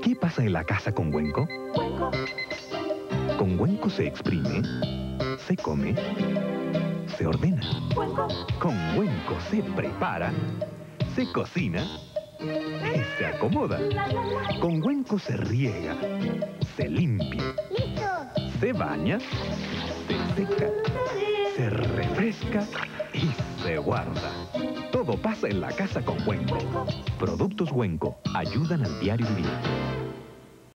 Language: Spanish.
¿Qué pasa en la casa con Wenco? Con Wenco se exprime, se come, se ordena. Con Wenco se prepara, se cocina y se acomoda. Con Wenco se riega, se limpia, se baña, se seca, se refresca y se guarda. Todo pasa en la casa con Wenco. Productos Wenco ayudan al diario vivir.